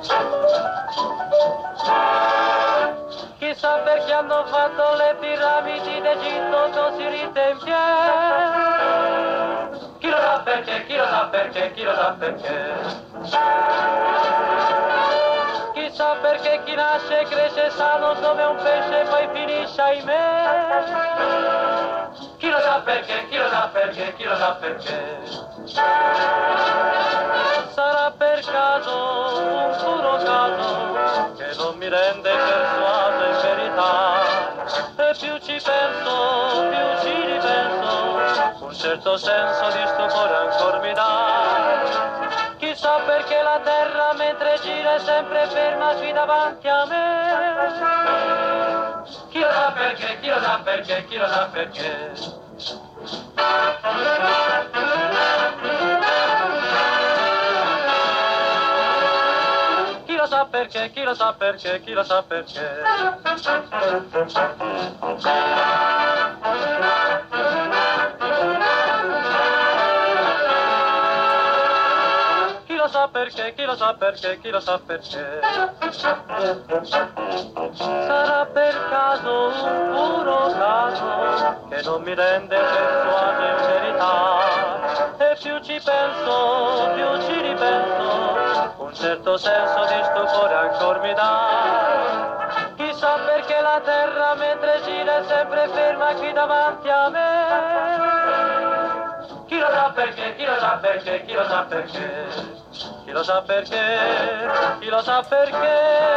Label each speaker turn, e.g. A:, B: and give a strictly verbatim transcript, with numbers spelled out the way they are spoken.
A: Chissà perché hanno fatto le piramidi d'Egitto così ritte in piedi. Chi lo sa perché, chi lo sa perché, chi lo sa perché. Chissà perché chi nasce e cresce sano come un pesce poi finisce ahimè. Chi lo sa perché, chi lo sa perché, chi lo sa perché. Sarà per caso, un puro caso, che non mi rende persuaso in verità. E più ci penso, più ci ripenso, un certo senso di stupore ancor mi dà. Chissà perché la terra mentre gira è sempre ferma qui davanti a me. Chi lo sa perché, chi lo sa perché, chi lo sa perché. Chi lo sa perché, chi lo sa perché, chi lo sa perché. Chi lo sa perché, chi lo sa perché, chi lo sa perché. Sarà per caso un puro caso che non mi rende persuaso in verità. E più ci penso, più ci ripenso, un certo senso di stupore ancor mi dà. Chissà perché la terra mentre gira è sempre ferma qui davanti a me. Chi lo sa perché, chi lo sa perché, chi lo sa perché. Chi lo sa perché, chi lo sa perché.